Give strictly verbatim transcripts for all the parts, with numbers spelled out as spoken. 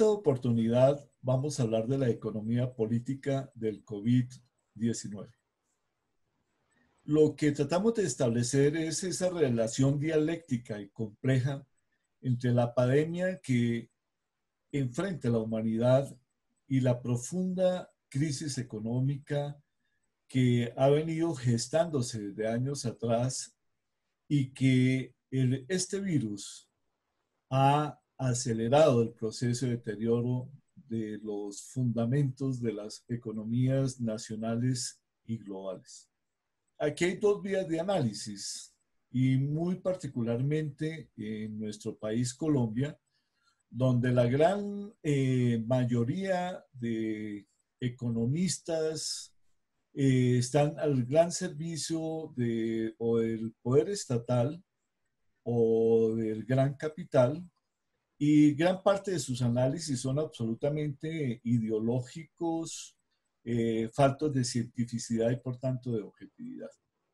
oportunidad vamos a hablar de la economía política del COVID diecinueve. Lo que tratamos de establecer es esa relación dialéctica y compleja entre la pandemia que enfrenta la humanidad y la profunda crisis económica que ha venido gestándose desde años atrás y que el, este virus ha acelerado el proceso de deterioro de los fundamentos de las economías nacionales y globales. Aquí hay dos vías de análisis y muy particularmente en nuestro país Colombia, donde la gran eh, mayoría de economistas eh, están al gran servicio de, o del poder estatal o del gran capital, y gran parte de sus análisis son absolutamente ideológicos, eh, faltos de cientificidad y por tanto de objetividad.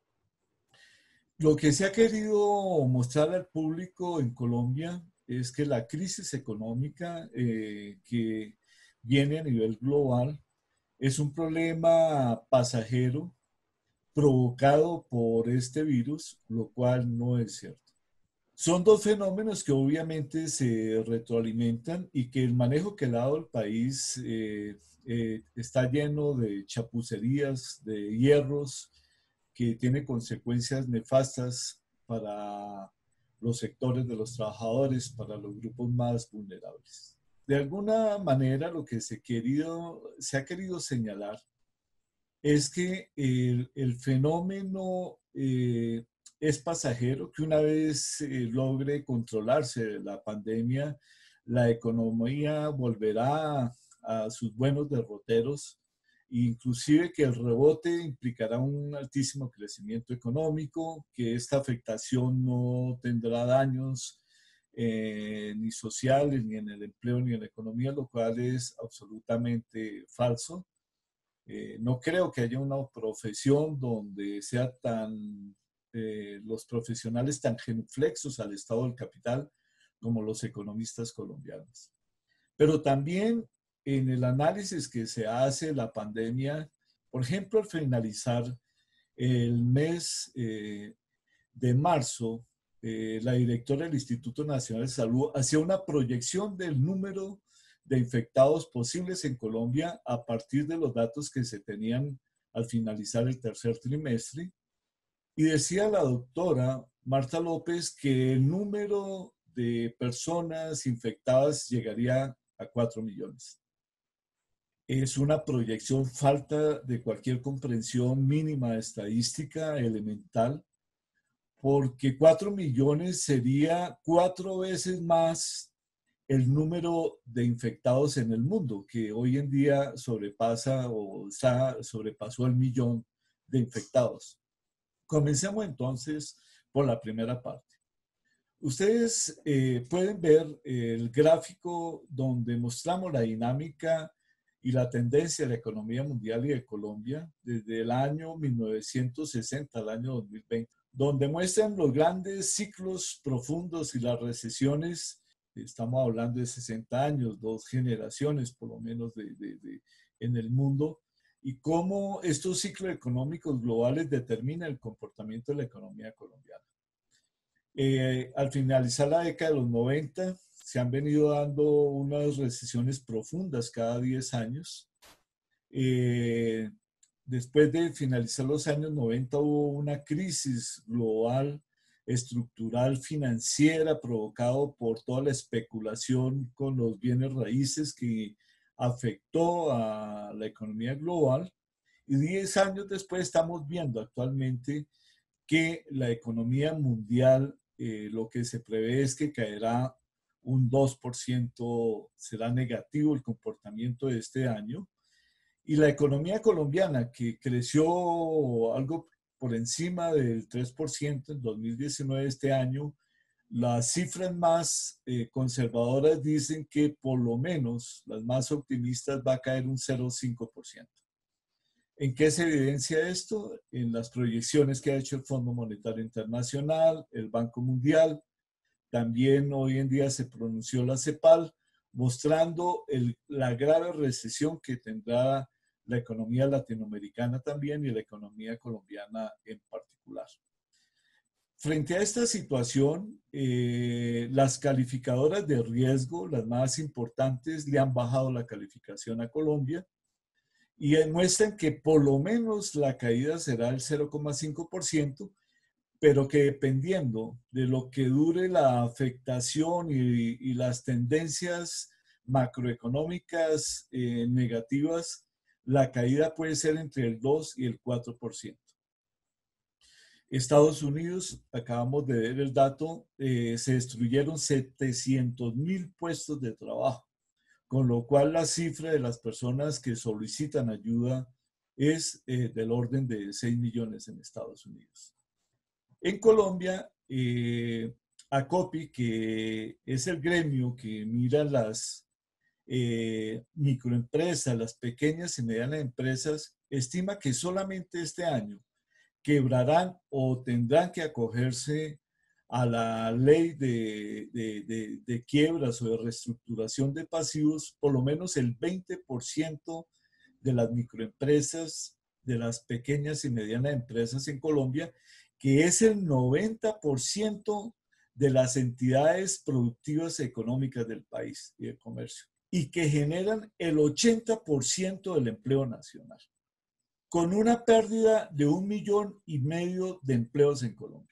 Lo que se ha querido mostrar al público en Colombia es que la crisis económica eh, que viene a nivel global es un problema pasajero provocado por este virus, lo cual no es cierto. Son dos fenómenos que obviamente se retroalimentan y que el manejo que le ha dado el país eh, eh, está lleno de chapucerías, de hierros, que tiene consecuencias nefastas para los sectores de los trabajadores, para los grupos más vulnerables. De alguna manera lo que se, querido, se ha querido señalar es que el, el fenómeno eh, es pasajero, que una vez eh, logre controlarse la pandemia, la economía volverá a sus buenos derroteros, inclusive que el rebote implicará un altísimo crecimiento económico, que esta afectación no tendrá daños eh, ni sociales, ni en el empleo, ni en la economía, lo cual es absolutamente falso. Eh, no creo que haya una profesión donde sea tan, eh, los profesionales tan genuflexos al estado del capital como los economistas colombianos. Pero también en el análisis que se hace de la pandemia, por ejemplo, al finalizar el mes eh, de marzo, eh, la directora del Instituto Nacional de Salud hacía una proyección del número de infectados posibles en Colombia a partir de los datos que se tenían al finalizar el tercer trimestre. Y decía la doctora Marta López que el número de personas infectadas llegaría a cuatro millones. Es una proyección falta de cualquier comprensión mínima de estadística elemental, porque cuatro millones sería cuatro veces más el número de infectados en el mundo, que hoy en día sobrepasa o sobrepasó el millón de infectados. Comencemos entonces por la primera parte. Ustedes eh, pueden ver el gráfico donde mostramos la dinámica y la tendencia de la economía mundial y de Colombia desde el año mil novecientos sesenta al año dos mil veinte, donde muestran los grandes ciclos profundos y las recesiones. Estamos hablando de sesenta años, dos generaciones por lo menos de, de, de, en el mundo, y cómo estos ciclos económicos globales determinan el comportamiento de la economía colombiana. Eh, al finalizar la década de los noventa, se han venido dando unas recesiones profundas cada diez años. Eh, después de finalizar los años noventa hubo una crisis global estructural financiera provocado por toda la especulación con los bienes raíces que afectó a la economía global, y diez años después estamos viendo actualmente que la economía mundial eh, lo que se prevé es que caerá un dos por ciento, será negativo el comportamiento de este año, y la economía colombiana, que creció algo por encima del tres por ciento en dos mil diecinueve, este año, las cifras más eh, conservadoras dicen que por lo menos las más optimistas va a caer un cero coma cinco por ciento. ¿En qué se evidencia esto? En las proyecciones que ha hecho el Fondo Monetario Internacional, el Banco Mundial, también hoy en día se pronunció la CEPAL, mostrando el, la grave recesión que tendrá la economía latinoamericana también y la economía colombiana en particular. Frente a esta situación, eh, las calificadoras de riesgo, las más importantes, le han bajado la calificación a Colombia y muestran que por lo menos la caída será del cero coma cinco por ciento, pero que dependiendo de lo que dure la afectación y, y las tendencias macroeconómicas eh, negativas, la caída puede ser entre el dos y el cuatro por ciento. Estados Unidos, acabamos de ver el dato, eh, se destruyeron setecientos mil puestos de trabajo, con lo cual la cifra de las personas que solicitan ayuda es eh, del orden de seis millones en Estados Unidos. En Colombia, eh, ACOPI, que es el gremio que mira las eh, microempresas, las pequeñas y medianas empresas, estima que solamente este año quebrarán o tendrán que acogerse a la ley de, de, de, de quiebras o de reestructuración de pasivos, por lo menos el veinte por ciento de las microempresas, de las pequeñas y medianas empresas en Colombia, que es el noventa por ciento de las entidades productivas económicas del país y de comercio, y que generan el ochenta por ciento del empleo nacional, con una pérdida de un millón y medio de empleos en Colombia.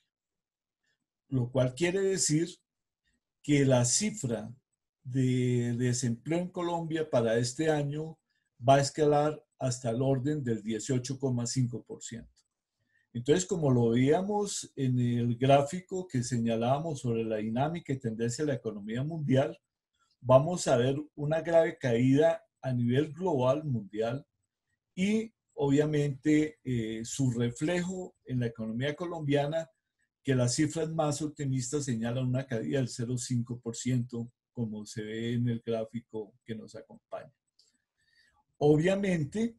Lo cual quiere decir que la cifra de desempleo en Colombia para este año va a escalar hasta el orden del dieciocho coma cinco por ciento. Entonces, como lo veíamos en el gráfico que señalábamos sobre la dinámica y tendencia de la economía mundial, vamos a ver una grave caída a nivel global mundial y obviamente eh, su reflejo en la economía colombiana, que las cifras más optimistas señalan una caída del cero coma cinco por ciento, como se ve en el gráfico que nos acompaña. Obviamente,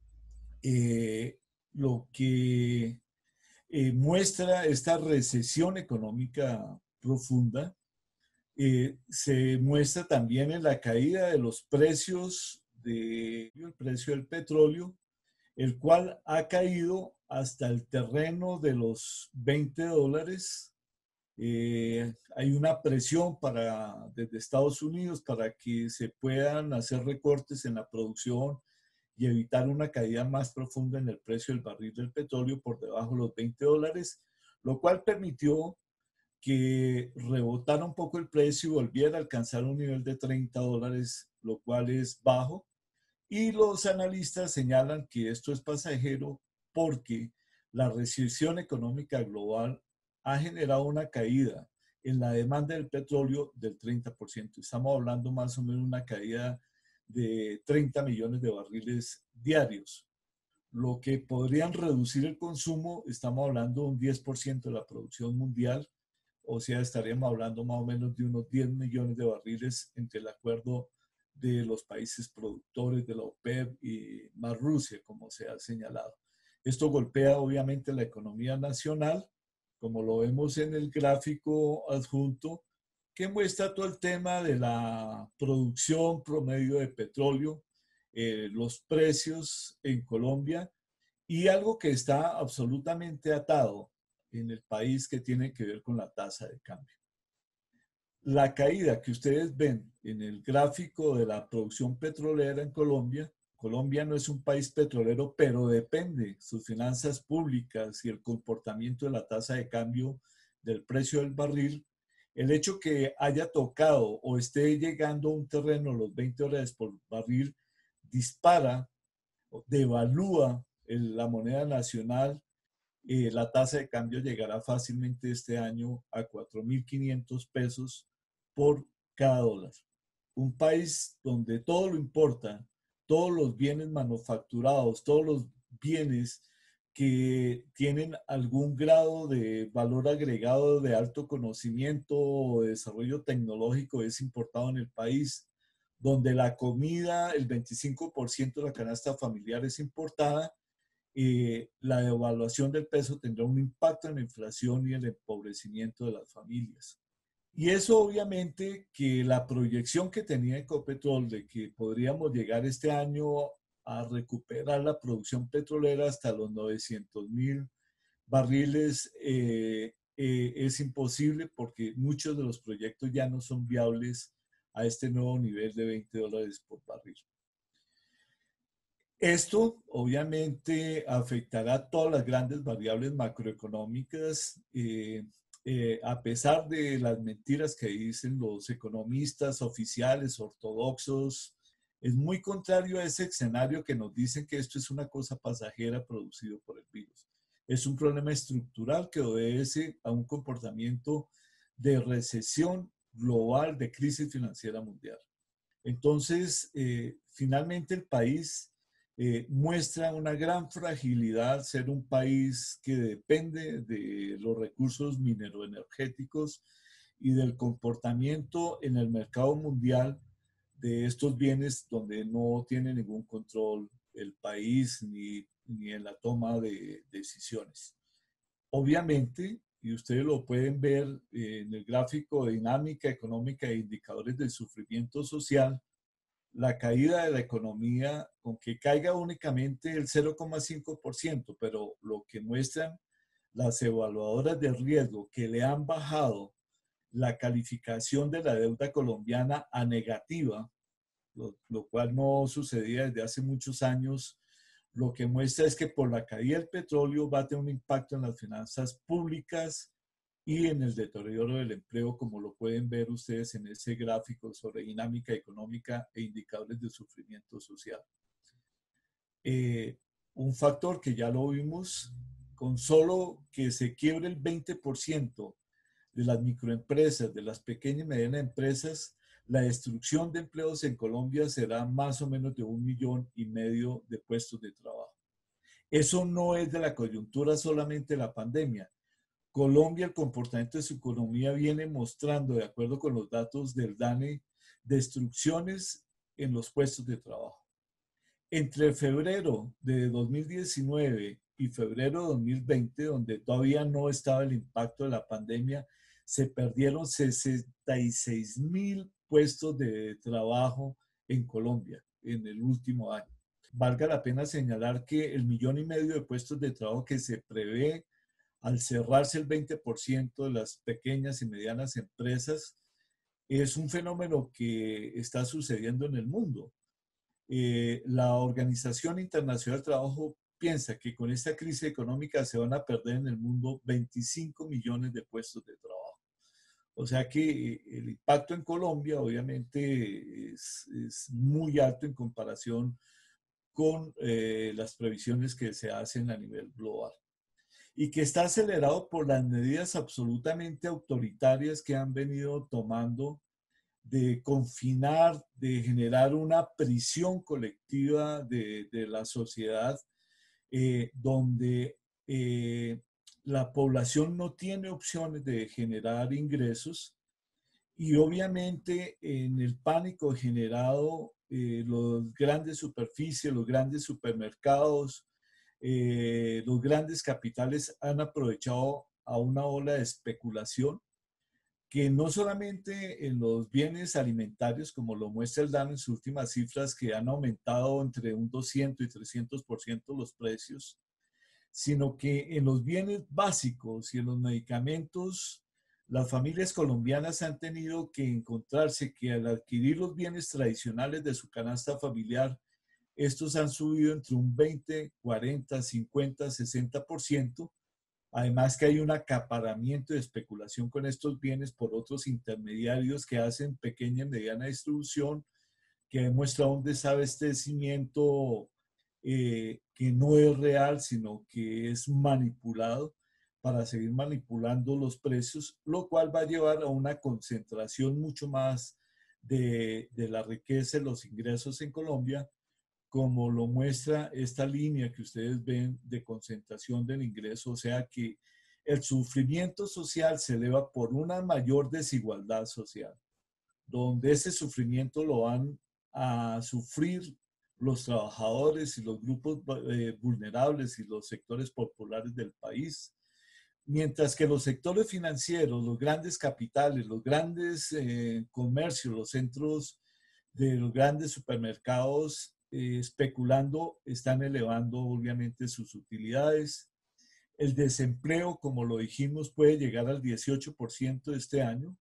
eh, lo que eh, muestra esta recesión económica profunda eh, se muestra también en la caída de los precios del de, precio del petróleo, el cual ha caído hasta el terreno de los veinte dólares. Eh, hay una presión para, desde Estados Unidos para que se puedan hacer recortes en la producción y evitar una caída más profunda en el precio del barril del petróleo por debajo de los veinte dólares, lo cual permitió que rebotara un poco el precio y volviera a alcanzar un nivel de treinta dólares, lo cual es bajo. Y los analistas señalan que esto es pasajero porque la recesión económica global ha generado una caída en la demanda del petróleo del treinta por ciento. Estamos hablando más o menos de una caída de treinta millones de barriles diarios. Lo que podrían reducir el consumo, estamos hablando de un diez por ciento de la producción mundial, o sea, estaríamos hablando más o menos de unos diez millones de barriles entre el acuerdo de los países productores de la OPEP y más Rusia, como se ha señalado. Esto golpea obviamente la economía nacional, como lo vemos en el gráfico adjunto, que muestra todo el tema de la producción promedio de petróleo, eh, los precios en Colombia y algo que está absolutamente atado en el país que tiene que ver con la tasa de cambio. La caída que ustedes ven en el gráfico de la producción petrolera en Colombia, Colombia no es un país petrolero, pero depende sus finanzas públicas y el comportamiento de la tasa de cambio del precio del barril. El hecho que haya tocado o esté llegando a un terreno los veinte dólares por barril dispara, devalúa el, la moneda nacional. Eh, la tasa de cambio llegará fácilmente este año a cuatro mil quinientos pesos por cada dólar. Un país donde todo lo importa, todos los bienes manufacturados, todos los bienes que tienen algún grado de valor agregado de alto conocimiento o de desarrollo tecnológico es importado en el país, donde la comida, el veinticinco por ciento de la canasta familiar es importada. Eh, la devaluación del peso tendrá un impacto en la inflación y el empobrecimiento de las familias. Y eso obviamente que la proyección que tenía Ecopetrol de que podríamos llegar este año a recuperar la producción petrolera hasta los novecientos mil barriles eh, eh, es imposible porque muchos de los proyectos ya no son viables a este nuevo nivel de veinte dólares por barril. Esto obviamente afectará a todas las grandes variables macroeconómicas, eh, eh, a pesar de las mentiras que dicen los economistas oficiales ortodoxos. Es muy contrario a ese escenario que nos dicen que esto es una cosa pasajera producido por el virus. Es un problema estructural que obedece a un comportamiento de recesión global, de crisis financiera mundial. Entonces, eh, finalmente el país eh, muestra una gran fragilidad, ser un país que depende de los recursos mineroenergéticos y del comportamiento en el mercado mundial de estos bienes donde no tiene ningún control el país ni, ni en la toma de decisiones. Obviamente, y ustedes lo pueden ver en el gráfico de dinámica económica e indicadores del sufrimiento social, la caída de la economía, con que caiga únicamente el cero coma cinco por ciento, pero lo que muestran las evaluadoras de riesgo que le han bajado la calificación de la deuda colombiana a negativa, lo, lo cual no sucedía desde hace muchos años, lo que muestra es que por la caída del petróleo va a tener un impacto en las finanzas públicas y en el deterioro del empleo, como lo pueden ver ustedes en ese gráfico sobre dinámica económica e indicadores de sufrimiento social. Eh, un factor que ya lo vimos, con solo que se quiebre el veinte por ciento de las microempresas, de las pequeñas y medianas empresas, la destrucción de empleos en Colombia será más o menos de un millón y medio de puestos de trabajo. Eso no es de la coyuntura solamente de la pandemia. Colombia, el comportamiento de su economía viene mostrando, de acuerdo con los datos del DANE, destrucciones en los puestos de trabajo. Entre febrero de dos mil diecinueve y febrero de dos mil veinte, donde todavía no estaba el impacto de la pandemia, se perdieron sesenta y seis mil puestos de trabajo en Colombia en el último año. Valga la pena señalar que el millón y medio de puestos de trabajo que se prevé al cerrarse el veinte por ciento de las pequeñas y medianas empresas es un fenómeno que está sucediendo en el mundo. Eh, la Organización Internacional del Trabajo piensa que con esta crisis económica se van a perder en el mundo veinticinco millones de puestos de trabajo. O sea que el impacto en Colombia obviamente es, es muy alto en comparación con eh, las previsiones que se hacen a nivel global. Y que está acelerado por las medidas absolutamente autoritarias que han venido tomando de confinar, de generar una prisión colectiva de, de la sociedad, eh, donde eh, la población no tiene opciones de generar ingresos y obviamente en el pánico generado, eh, los grandes superficies, los grandes supermercados, eh, los grandes capitales han aprovechado a una ola de especulación que no solamente en los bienes alimentarios, como lo muestra el DANE en sus últimas cifras, que han aumentado entre un doscientos y trescientos por ciento los precios, sino que en los bienes básicos y en los medicamentos, las familias colombianas han tenido que encontrarse que al adquirir los bienes tradicionales de su canasta familiar, estos han subido entre un veinte, cuarenta, cincuenta, sesenta por ciento. Además que hay un acaparamiento de especulación con estos bienes por otros intermediarios que hacen pequeña y mediana distribución, que demuestra un desabastecimiento eh, que no es real, sino que es manipulado para seguir manipulando los precios, lo cual va a llevar a una concentración mucho más de, de la riqueza y los ingresos en Colombia, como lo muestra esta línea que ustedes ven de concentración del ingreso, o sea que el sufrimiento social se eleva por una mayor desigualdad social, donde ese sufrimiento lo van a sufrir los trabajadores y los grupos eh, vulnerables y los sectores populares del país, mientras que los sectores financieros, los grandes capitales, los grandes eh, comercios, los centros de los grandes supermercados eh, especulando, están elevando obviamente sus utilidades. El desempleo, como lo dijimos, puede llegar al dieciocho por ciento este año.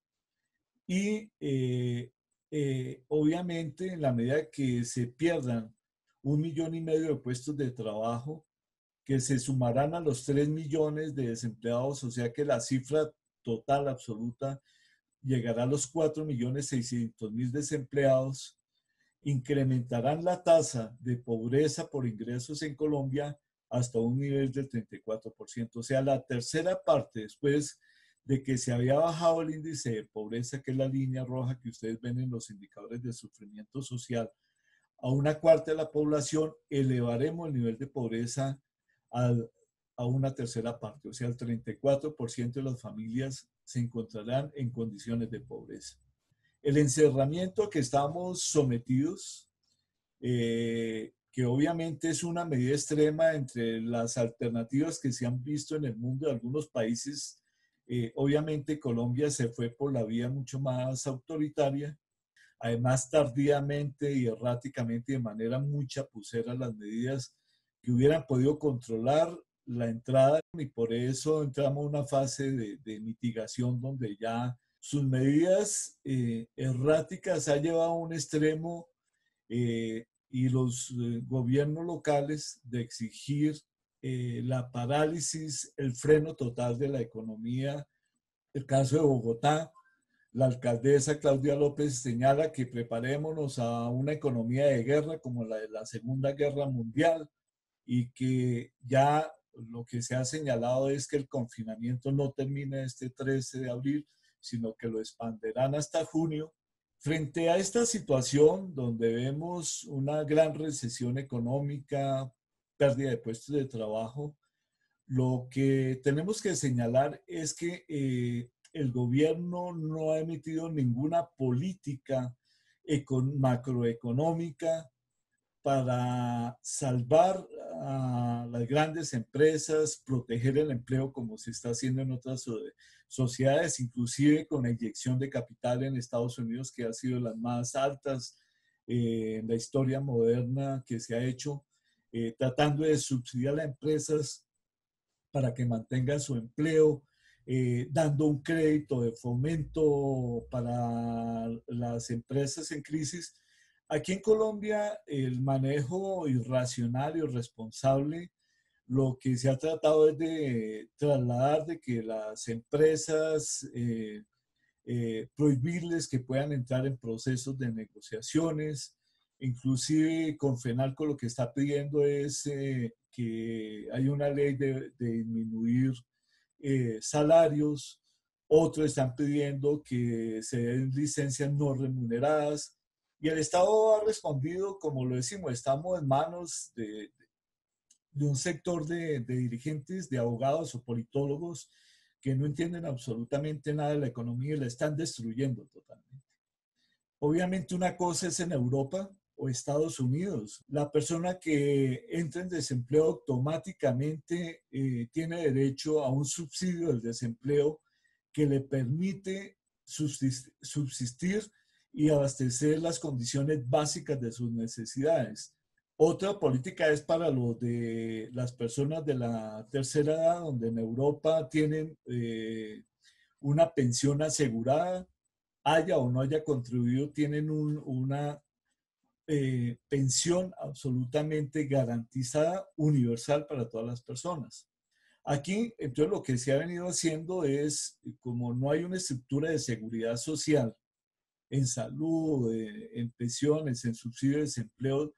Y eh, eh, obviamente en la medida que se pierdan un millón y medio de puestos de trabajo, que se sumarán a los tres millones de desempleados, o sea que la cifra total absoluta llegará a los cuatro millones seiscientos mil desempleados, incrementarán la tasa de pobreza por ingresos en Colombia hasta un nivel del treinta y cuatro por ciento. O sea, la tercera parte después de que se había bajado el índice de pobreza, que es la línea roja que ustedes ven en los indicadores de sufrimiento social, a una cuarta de la población, elevaremos el nivel de pobreza al, a una tercera parte. O sea, el treinta y cuatro por ciento de las familias se encontrarán en condiciones de pobreza. El encerramiento a que estamos sometidos, eh, que obviamente es una medida extrema entre las alternativas que se han visto en el mundo de algunos países. Eh, obviamente Colombia se fue por la vía mucho más autoritaria, además tardíamente y erráticamente, de manera muy chapucera, las medidas que hubieran podido controlar la entrada, y por eso entramos a una fase de, de mitigación donde ya sus medidas eh, erráticas ha llevado a un extremo eh, y los eh, gobiernos locales de exigir eh, la parálisis, el freno total de la economía. El caso de Bogotá, la alcaldesa Claudia López señala que preparémonos a una economía de guerra como la de la Segunda Guerra Mundial y que ya lo que se ha señalado es que el confinamiento no termina este trece de abril, sino que lo expanderán hasta junio. Frente a esta situación donde vemos una gran recesión económica, pérdida de puestos de trabajo, lo que tenemos que señalar es que eh, el gobierno no ha emitido ninguna política macroeconómica para salvar a las grandes empresas, proteger el empleo como se está haciendo en otras sociedades, inclusive con la inyección de capital en Estados Unidos, que ha sido las más altas eh, en la historia moderna que se ha hecho, eh, tratando de subsidiar a empresas para que mantengan su empleo, eh, dando un crédito de fomento para las empresas en crisis. Aquí en Colombia, el manejo irracional y irresponsable, lo que se ha tratado es de trasladar de que las empresas, eh, eh, prohibirles que puedan entrar en procesos de negociaciones. Inclusive Confenalco lo que está pidiendo es eh, que hay una ley de, de disminuir eh, salarios. Otros están pidiendo que se den licencias no remuneradas. Y el Estado ha respondido, como lo decimos, estamos en manos de, de un sector de, de dirigentes, de abogados o politólogos que no entienden absolutamente nada de la economía y la están destruyendo totalmente. Obviamente una cosa es en Europa o Estados Unidos. La persona que entra en desempleo automáticamente eh, tiene derecho a un subsidio del desempleo que le permite subsistir y abastecer las condiciones básicas de sus necesidades. Otra política es para los de las personas de la tercera edad, donde en Europa tienen eh, una pensión asegurada, haya o no haya contribuido, tienen un, una eh, pensión absolutamente garantizada, universal para todas las personas. Aquí, entonces, lo que se ha venido haciendo es, como no hay una estructura de seguridad social en salud, eh, en pensiones, en subsidios de desempleo,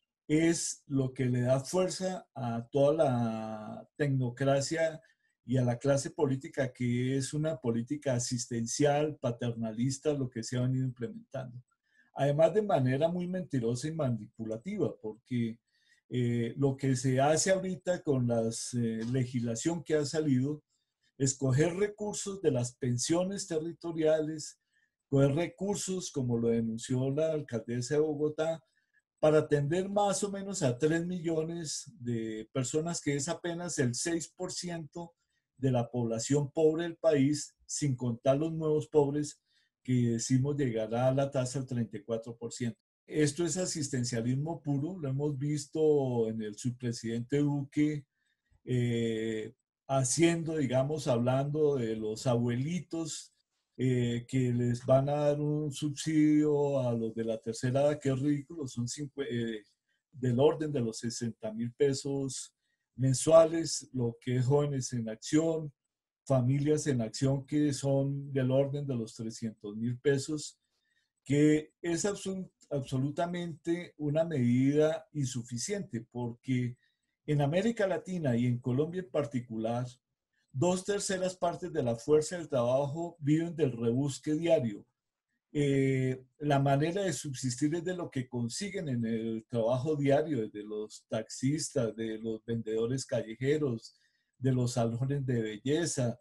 es lo que le da fuerza a toda la tecnocracia y a la clase política, que es una política asistencial, paternalista, lo que se ha venido implementando. Además, de manera muy mentirosa y manipulativa, porque eh, lo que se hace ahorita con la eh, legislación que ha salido es coger recursos de las pensiones territoriales, coger recursos, como lo denunció la alcaldesa de Bogotá, para atender más o menos a tres millones de personas, que es apenas el seis por ciento de la población pobre del país, sin contar los nuevos pobres, que decimos llegará a la tasa del treinta y cuatro por ciento. Esto es asistencialismo puro, lo hemos visto en el subpresidente Duque, eh, haciendo, digamos, hablando de los abuelitos eh, que les van a dar un subsidio a los de la tercera edad, que es ridículo, son cinco, eh, del orden de los sesenta mil pesos mensuales, lo que es Jóvenes en Acción, Familias en Acción, que son del orden de los trescientos mil pesos, que es absolut absolutamente una medida insuficiente, porque en América Latina y en Colombia en particular, dos terceras partes de la fuerza del trabajo viven del rebusque diario. Eh, la manera de subsistir es de lo que consiguen en el trabajo diario, de los taxistas, de los vendedores callejeros, de los salones de belleza,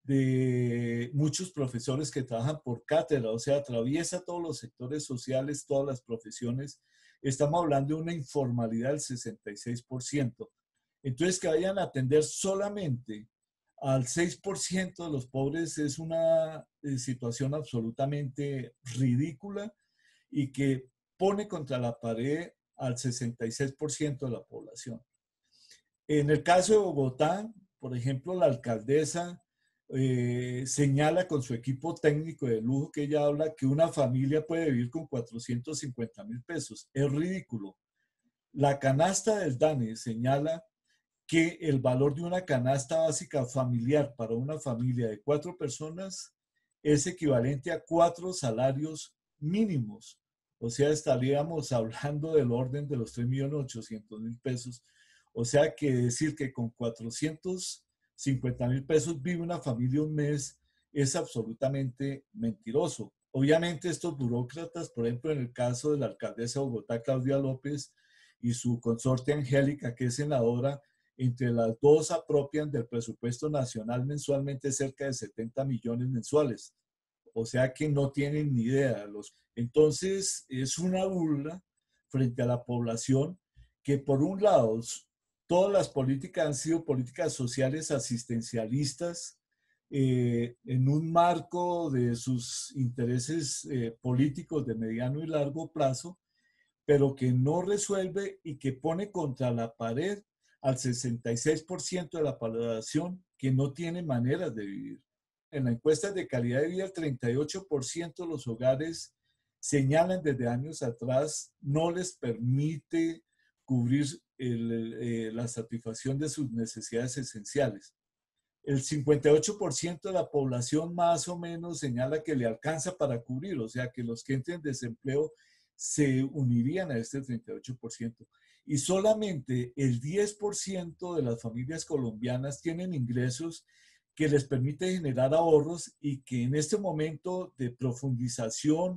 de muchos profesores que trabajan por cátedra, o sea, atraviesa todos los sectores sociales, todas las profesiones. Estamos hablando de una informalidad del sesenta y seis por ciento. Entonces, que vayan a atender solamente al seis por ciento de los pobres es una eh, situación absolutamente ridícula y que pone contra la pared al sesenta y seis por ciento de la población. En el caso de Bogotá, por ejemplo, la alcaldesa eh, señala con su equipo técnico de lujo que ella habla que una familia puede vivir con cuatrocientos cincuenta mil pesos. Es ridículo. La canasta del DANE señala que el valor de una canasta básica familiar para una familia de cuatro personas es equivalente a cuatro salarios mínimos. O sea, estaríamos hablando del orden de los tres millones ochocientos mil pesos. O sea, que decir que con cuatrocientos cincuenta mil pesos vive una familia un mes es absolutamente mentiroso. Obviamente estos burócratas, por ejemplo, en el caso de la alcaldesa de Bogotá, Claudia López, y su consorte Angélica, que es senadora, entre las dos apropian del presupuesto nacional mensualmente cerca de setenta millones mensuales. O sea que no tienen ni idea. Los... Entonces es una burla frente a la población que por un lado todas las políticas han sido políticas sociales asistencialistas eh, en un marco de sus intereses eh, políticos de mediano y largo plazo, pero que no resuelve y que pone contra la pared al sesenta y seis por ciento de la población que no tiene maneras de vivir. En la encuesta de calidad de vida, el treinta y ocho por ciento de los hogares señalan desde años atrás no les permite cubrir el, eh, la satisfacción de sus necesidades esenciales. El cincuenta y ocho por ciento de la población más o menos señala que le alcanza para cubrir, o sea que los que entren en desempleo se unirían a este treinta y ocho por ciento. Y solamente el diez por ciento de las familias colombianas tienen ingresos que les permite generar ahorros y que en este momento de profundización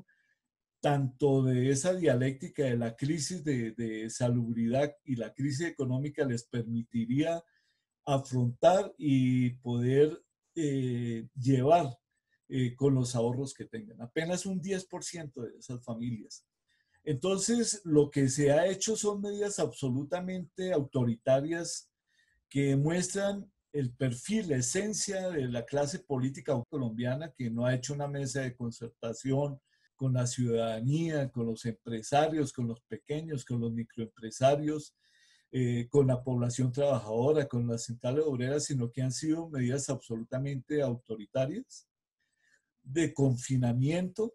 tanto de esa dialéctica de la crisis de, de salubridad y la crisis económica les permitiría afrontar y poder eh, llevar eh, con los ahorros que tengan. Apenas un diez por ciento de esas familias. Entonces, lo que se ha hecho son medidas absolutamente autoritarias que muestran el perfil, la esencia de la clase política colombiana, que no ha hecho una mesa de concertación con la ciudadanía, con los empresarios, con los pequeños, con los microempresarios, eh, con la población trabajadora, con las centrales obreras, sino que han sido medidas absolutamente autoritarias, de confinamiento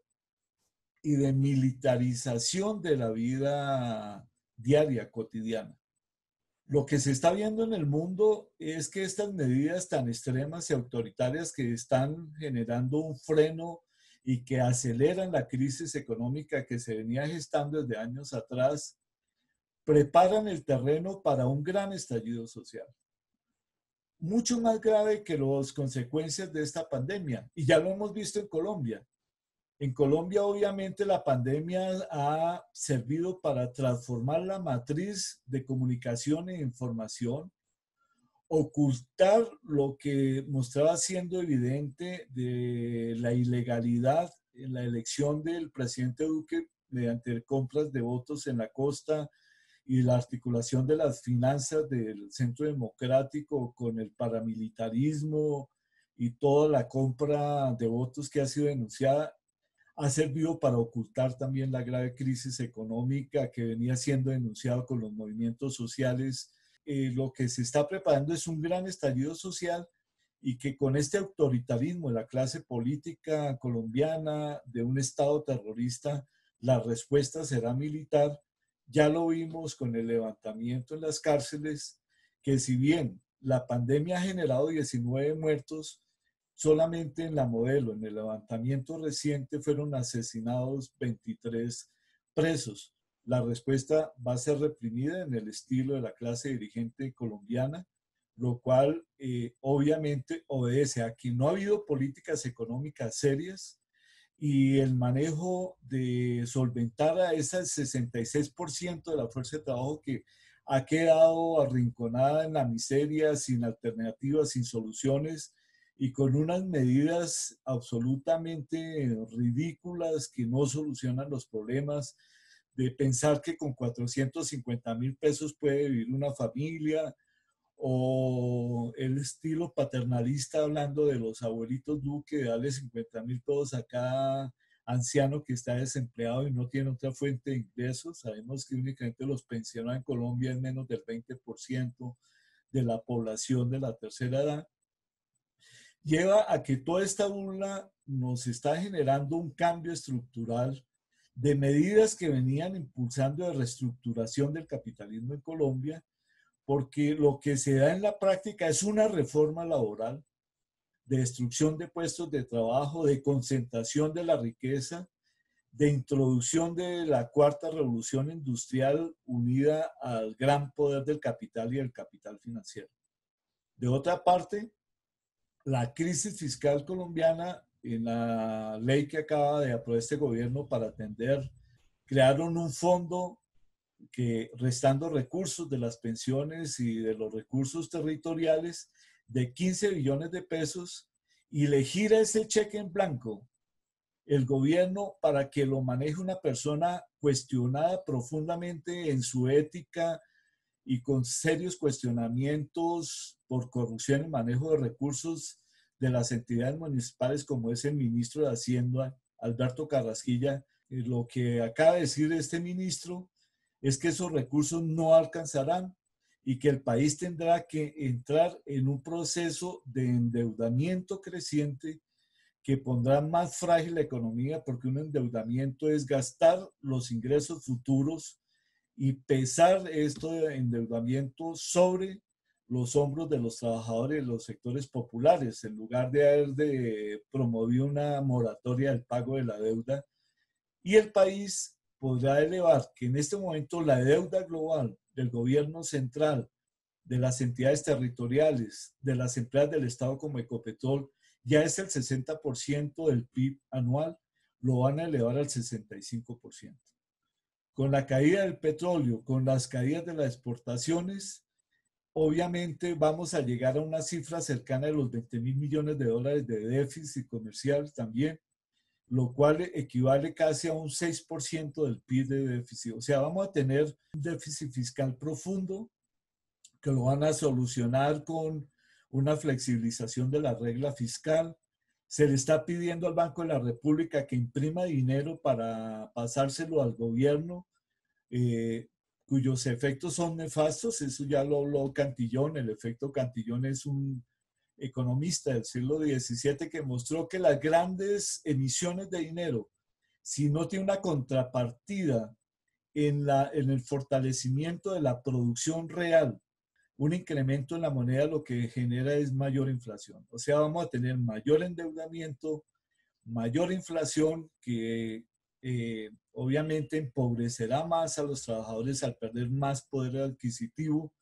y de militarización de la vida diaria, cotidiana. Lo que se está viendo en el mundo es que estas medidas tan extremas y autoritarias que están generando un freno y que aceleran la crisis económica que se venía gestando desde años atrás, preparan el terreno para un gran estallido social. Mucho más grave que las consecuencias de esta pandemia. Y ya lo hemos visto en Colombia. En Colombia, obviamente, la pandemia ha servido para transformar la matriz de comunicación e información, ocultar lo que mostraba siendo evidente de la ilegalidad en la elección del presidente Duque mediante compras de votos en la costa y la articulación de las finanzas del centro democrático con el paramilitarismo y toda la compra de votos que ha sido denunciada, ha servido para ocultar también la grave crisis económica que venía siendo denunciada con los movimientos sociales. Eh, lo que se está preparando es un gran estallido social y que con este autoritarismo de la clase política colombiana, de un Estado terrorista, la respuesta será militar. Ya lo vimos con el levantamiento en las cárceles, que si bien la pandemia ha generado diecinueve muertos, solamente en la Modelo, en el levantamiento reciente, fueron asesinados veintitrés presos. La respuesta va a ser reprimida en el estilo de la clase dirigente colombiana, lo cual eh, obviamente obedece a que no ha habido políticas económicas serias y el manejo de solventar a ese sesenta y seis por ciento de la fuerza de trabajo que ha quedado arrinconada en la miseria, sin alternativas, sin soluciones y con unas medidas absolutamente ridículas que no solucionan los problemas, de pensar que con cuatrocientos cincuenta mil pesos puede vivir una familia, o el estilo paternalista hablando de los abuelitos Duque, de darle cincuenta mil pesos a cada anciano que está desempleado y no tiene otra fuente de ingresos. Sabemos que únicamente los pensionados en Colombia es menos del veinte por ciento de la población de la tercera edad. Lleva a que toda esta burla nos está generando un cambio estructural de medidas que venían impulsando de reestructuración del capitalismo en Colombia, porque lo que se da en la práctica es una reforma laboral, de destrucción de puestos de trabajo, de concentración de la riqueza, de introducción de la cuarta revolución industrial unida al gran poder del capital y el capital financiero. De otra parte, la crisis fiscal colombiana, en la ley que acaba de aprobar este gobierno para atender, crearon un fondo que, restando recursos de las pensiones y de los recursos territoriales, de quince billones de pesos, y le gira ese cheque en blanco el gobierno para que lo maneje una persona cuestionada profundamente en su ética y con serios cuestionamientos por corrupción y manejo de recursos de las entidades municipales, como es el ministro de Hacienda, Alberto Carrasquilla. Lo que acaba de decir este ministro es que esos recursos no alcanzarán y que el país tendrá que entrar en un proceso de endeudamiento creciente que pondrá más frágil la economía, porque un endeudamiento es gastar los ingresos futuros y pesar esto de endeudamiento sobre los hombros de los trabajadores de los sectores populares, en lugar de haber de promover una moratoria del pago de la deuda. Y el país podrá elevar que en este momento la deuda global del gobierno central, de las entidades territoriales, de las empresas del Estado como Ecopetrol, ya es el sesenta por ciento del P I B anual, lo van a elevar al sesenta y cinco por ciento. Con la caída del petróleo, con las caídas de las exportaciones, obviamente vamos a llegar a una cifra cercana a los veinte mil millones de dólares de déficit comercial también, lo cual equivale casi a un seis por ciento del P I B de déficit. O sea, vamos a tener un déficit fiscal profundo que lo van a solucionar con una flexibilización de la regla fiscal. Se le está pidiendo al Banco de la República que imprima dinero para pasárselo al gobierno, eh, cuyos efectos son nefastos. Eso ya lo habló Cantillón. El efecto Cantillón es un economista del siglo diecisiete que mostró que las grandes emisiones de dinero, si no tiene una contrapartida en, la, en el fortalecimiento de la producción real, un incremento en la moneda, lo que genera es mayor inflación. O sea, vamos a tener mayor endeudamiento, mayor inflación que eh, obviamente empobrecerá más a los trabajadores al perder más poder adquisitivo.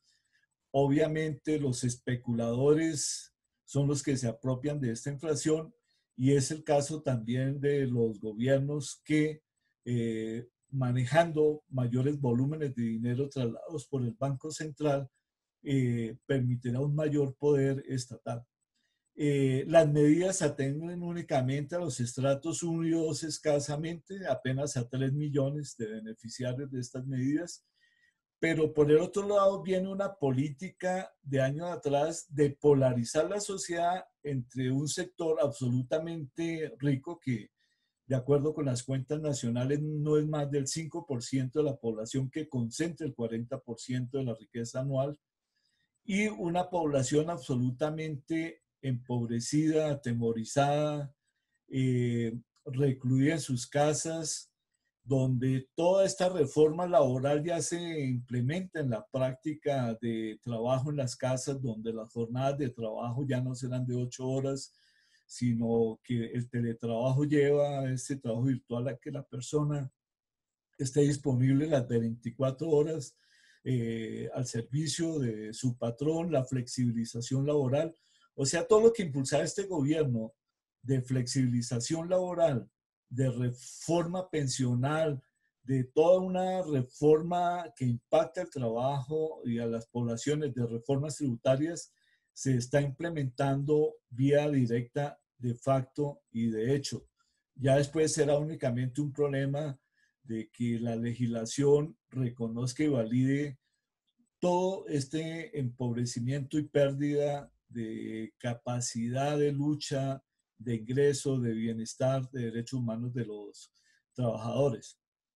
Obviamente los especuladores son los que se apropian de esta inflación y es el caso también de los gobiernos que eh, manejando mayores volúmenes de dinero trasladados por el Banco Central eh, permitirá un mayor poder estatal. Eh, las medidas atenden únicamente a los estratos uno y dos escasamente, apenas a tres millones de beneficiarios de estas medidas, pero por el otro lado viene una política de años atrás de polarizar la sociedad entre un sector absolutamente rico que, de acuerdo con las cuentas nacionales, no es más del cinco por ciento de la población, que concentra el cuarenta por ciento de la riqueza anual, y una población absolutamente empobrecida, atemorizada, eh, recluida en sus casas, donde toda esta reforma laboral ya se implementa en la práctica de trabajo en las casas, donde las jornadas de trabajo ya no serán de ocho horas, sino que el teletrabajo lleva a este trabajo virtual a que la persona esté disponible las veinticuatro horas eh, al servicio de su patrón, la flexibilización laboral. O sea, todo lo que impulsaba este gobierno de flexibilización laboral, de reforma pensional, de toda una reforma que impacta el trabajo y a las poblaciones, de reformas tributarias, se está implementando vía directa, de facto y de hecho. Ya después será únicamente un problema de que la legislación reconozca y valide todo este empobrecimiento y pérdida de capacidad de lucha, de ingreso, de bienestar, de derechos humanos de los trabajadores.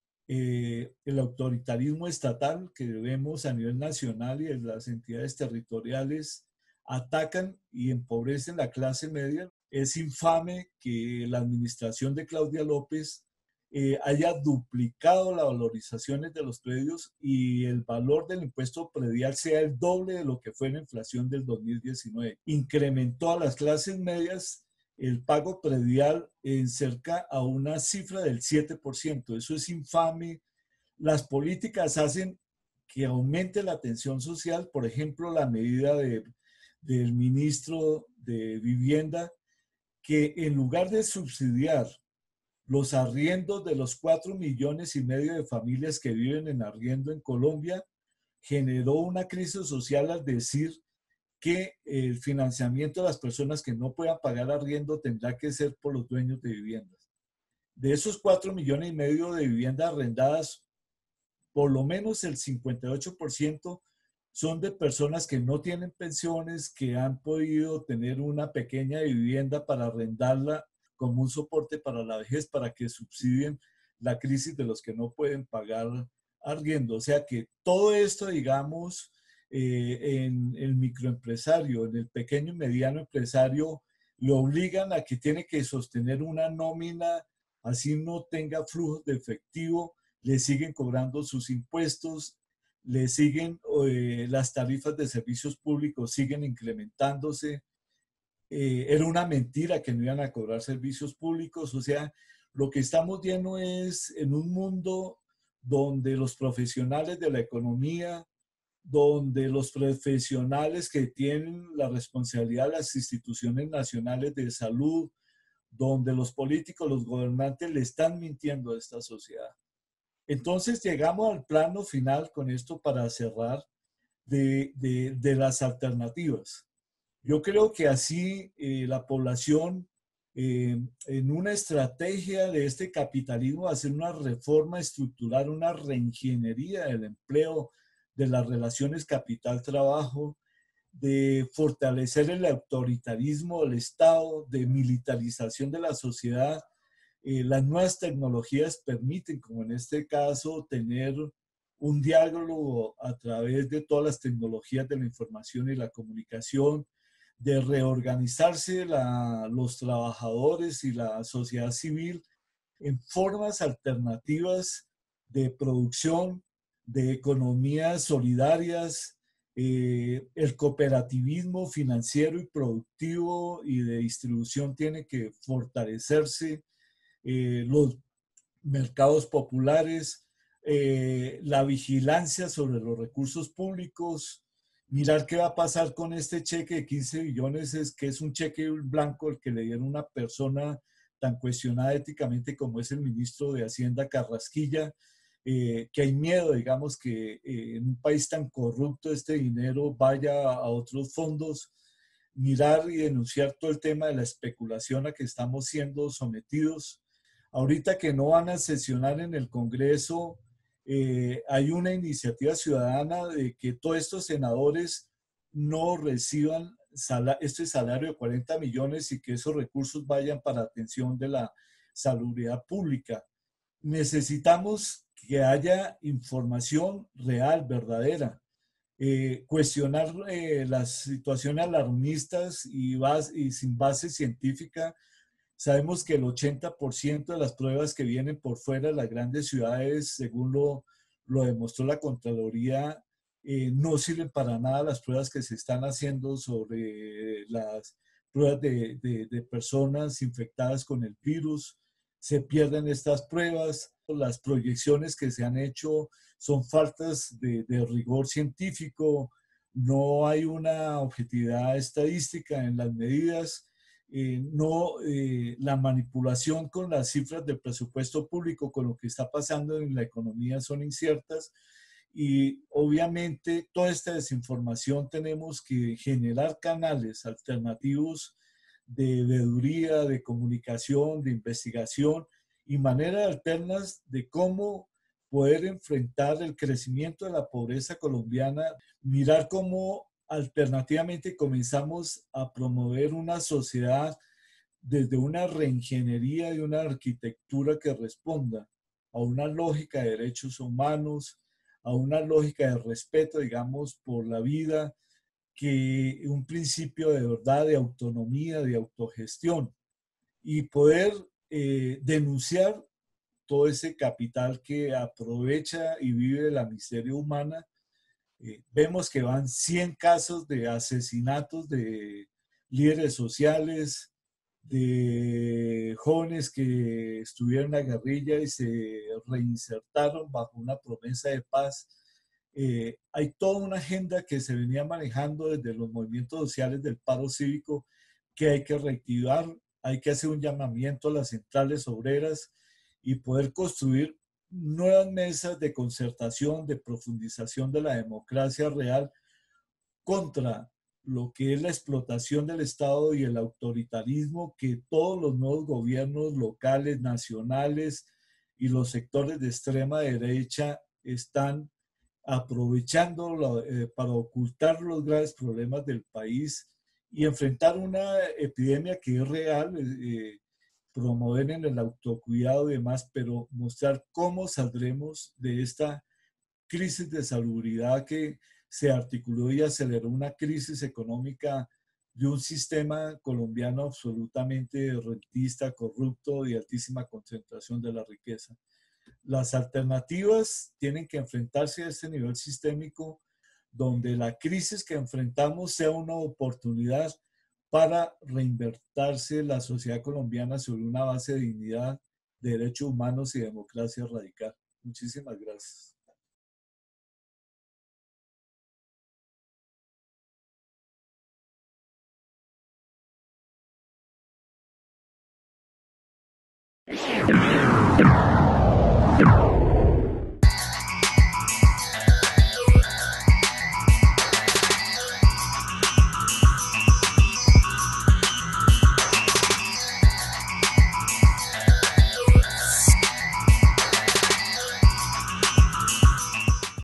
Eh, el autoritarismo estatal que vemos a nivel nacional y en las entidades territoriales atacan y empobrecen la clase media. Es infame que la administración de Claudia López eh, haya duplicado las valorizaciones de los predios y el valor del impuesto predial sea el doble de lo que fue la inflación del dos mil diecinueve. Incrementó a las clases medias el pago predial en cerca a una cifra del siete por ciento. Eso es infame. Las políticas hacen que aumente la tensión social. Por ejemplo, la medida de, del ministro de Vivienda, que en lugar de subsidiar los arriendos de los cuatro millones y medio de familias que viven en arriendo en Colombia, generó una crisis social al decir que el financiamiento de las personas que no puedan pagar arriendo tendrá que ser por los dueños de viviendas. De esos cuatro millones y medio de viviendas arrendadas, por lo menos el cincuenta y ocho por ciento son de personas que no tienen pensiones, que han podido tener una pequeña vivienda para arrendarla como un soporte para la vejez, para que subsidien la crisis de los que no pueden pagar arriendo. O sea que todo esto, digamos, eh, en el microempresario, en el pequeño y mediano empresario, lo obligan a que tiene que sostener una nómina, así no tenga flujos de efectivo, le siguen cobrando sus impuestos, le siguen, eh, las tarifas de servicios públicos siguen incrementándose. Eh, era una mentira que no iban a cobrar servicios públicos. O sea, lo que estamos viendo es en un mundo donde los profesionales de la economía, donde los profesionales que tienen la responsabilidad de las instituciones nacionales de salud, donde los políticos, los gobernantes le están mintiendo a esta sociedad. Entonces llegamos al plano final con esto para cerrar de, de, de las alternativas. Yo creo que así eh, la población, eh, en una estrategia de este capitalismo, hacer una reforma estructural, una reingeniería del empleo, de las relaciones capital-trabajo, de fortalecer el autoritarismo del Estado, de militarización de la sociedad. Eh, las nuevas tecnologías permiten, como en este caso, tener un diálogo a través de todas las tecnologías de la información y la comunicación, de reorganizarse la, los trabajadores y la sociedad civil en formas alternativas de producción, de economías solidarias. Eh, el cooperativismo financiero y productivo y de distribución tiene que fortalecerse. Eh, los mercados populares, eh, la vigilancia sobre los recursos públicos, mirar qué va a pasar con este cheque de quince billones, es que es un cheque blanco el que le dieron a una persona tan cuestionada éticamente como es el ministro de Hacienda Carrasquilla, eh, que hay miedo, digamos, que eh, en un país tan corrupto este dinero vaya a otros fondos. Mirar y denunciar todo el tema de la especulación a que estamos siendo sometidos. Ahorita que no van a sesionar en el Congreso, Eh, hay una iniciativa ciudadana de que todos estos senadores no reciban sal este salario de cuarenta millones y que esos recursos vayan para atención de la salubridad pública. Necesitamos que haya información real, verdadera. Eh, cuestionar eh, las situaciones alarmistas y, base, y sin base científica. Sabemos que el ochenta por ciento de las pruebas que vienen por fuera de las grandes ciudades, según lo, lo demostró la Contraloría, eh, no sirven para nada las pruebas que se están haciendo sobre las pruebas de, de, de personas infectadas con el virus. Se pierden estas pruebas, las proyecciones que se han hecho son faltas de, de rigor científico, no hay una objetividad estadística en las medidas. Eh, no, eh, la manipulación con las cifras del presupuesto público, con lo que está pasando en la economía, son inciertas y obviamente toda esta desinformación tenemos que generar canales alternativos de veeduría, de comunicación, de investigación y maneras alternas de cómo poder enfrentar el crecimiento de la pobreza colombiana, mirar cómo alternativamente comenzamos a promover una sociedad desde una reingeniería y una arquitectura que responda a una lógica de derechos humanos, a una lógica de respeto, digamos, por la vida, que un principio de verdad, de autonomía, de autogestión, y poder eh, denunciar todo ese capital que aprovecha y vive de la miseria humana. Eh, vemos que van cien casos de asesinatos de líderes sociales, de jóvenes que estuvieron en la guerrilla y se reinsertaron bajo una promesa de paz. Eh, hay toda una agenda que se venía manejando desde los movimientos sociales del paro cívico que hay que reactivar, hay que hacer un llamamiento a las centrales obreras y poder construir nuevas mesas de concertación, de profundización de la democracia real contra lo que es la explotación del Estado y el autoritarismo que todos los nuevos gobiernos locales, nacionales y los sectores de extrema derecha están aprovechando eh, para ocultar los graves problemas del país y enfrentar una epidemia que es real, eh, promover en el autocuidado y demás, pero mostrar cómo saldremos de esta crisis de salubridad que se articuló y aceleró una crisis económica de un sistema colombiano absolutamente rentista, corrupto y altísima concentración de la riqueza. Las alternativas tienen que enfrentarse a este nivel sistémico donde la crisis que enfrentamos sea una oportunidad para reinvertirse la sociedad colombiana sobre una base de dignidad, de derechos humanos y democracia radical. Muchísimas gracias.